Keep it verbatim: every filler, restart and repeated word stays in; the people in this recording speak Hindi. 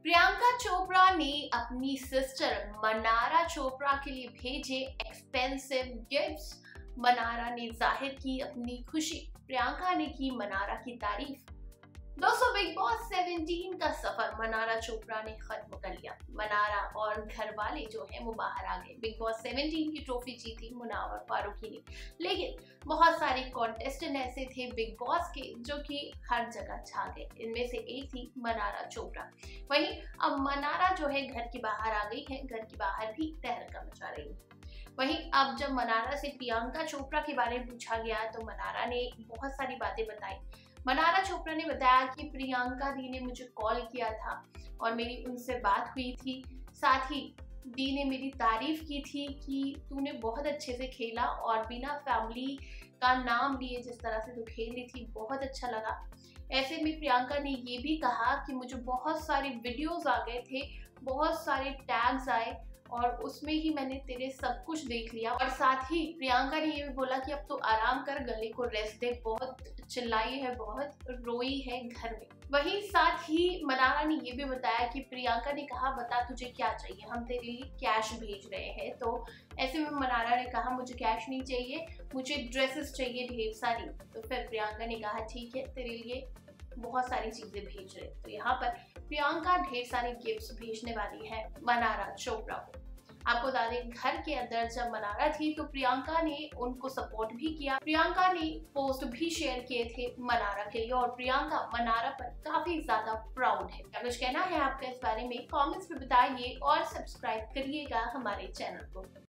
प्रियंका चोपड़ा ने अपनी सिस्टर मनारा चोपड़ा के लिए भेजे एक्सपेंसिव गिफ्ट्स। मनारा ने जाहिर की अपनी खुशी, प्रियंका ने की मनारा की तारीफ। दोस्तों, बिग बॉस सत्रह का सफर मनारा चोपड़ा ने खत्म कर लिया। मनारा और घर वाले जो है वो बाहर आ गए। बिग बॉस सत्रह की ट्रॉफी जीती मुनावर फारूकी ने, लेकिन बहुत सारे कॉन्टेस्टेंट ऐसे थे बिग बॉस के जो कि हर जगह छा गए। इनमें से एक थी मनारा चोपड़ा। वहीं अब मनारा जो है घर के बाहर आ गई है, घर के बाहर भी तहलका मचा रही है। वहीं अब जब मनारा से प्रियंका चोपड़ा के बारे में पूछा गया तो मनारा ने बहुत सारी बातें बताई। मनारा चोपड़ा ने बताया कि प्रियंका दी ने मुझे कॉल किया था और मेरी उनसे बात हुई थी। साथ ही दी ने मेरी तारीफ की थी कि तूने बहुत अच्छे से खेला और बिना फैमिली का नाम लिए जिस तरह से तू खेल रही थी बहुत अच्छा लगा। ऐसे में प्रियंका ने ये भी कहा कि मुझे बहुत सारे वीडियोस आ गए थे, बहुत सारे टैग्स आए और उसमें ही मैंने तेरे सब कुछ देख लिया। और साथ ही प्रियंका ने ये भी बोला कि अब तो आराम कर, गले को रेस्ट दे, बहुत चिल्लाई है, बहुत रोई है घर में। वहीं साथ ही मनारा ने ये भी बताया कि प्रियंका ने कहा बता तुझे क्या चाहिए, हम तेरे लिए कैश भेज रहे हैं। तो ऐसे में मनारा ने कहा मुझे कैश नहीं चाहिए, मुझे ड्रेसेस चाहिए ढेर सारी। तो फिर प्रियंका ने कहा ठीक है, तेरे लिए बहुत सारी चीजें भेज रहे। तो यहाँ पर प्रियंका ढेर सारे गिफ्ट्स भेजने वाली है मनारा चोपड़ा को। आपको बता दें, घर के अंदर जब मनारा थी तो प्रियंका ने उनको सपोर्ट भी किया। प्रियंका ने पोस्ट भी शेयर किए थे मनारा के लिए और प्रियंका मनारा पर काफी ज्यादा प्राउड है। क्या कुछ कहना है आपका इस बारे में कमेंट्स में बताइए और सब्सक्राइब करिएगा हमारे चैनल को।